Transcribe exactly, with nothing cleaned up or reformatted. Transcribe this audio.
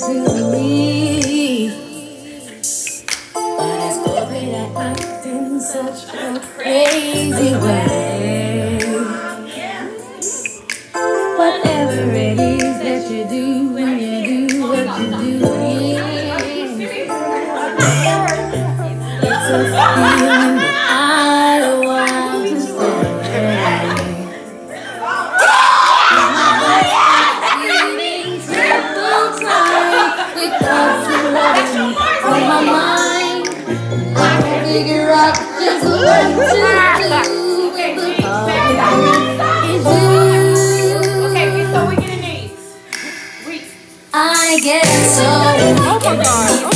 to me. But it's the way that I act in such a crazy way. Whatever it is that you do when you do what you do, it's a feeling that I want to say. On my mind, I can figure out just what to do with the heart is you. Okay, so we get a knees. I get so weak.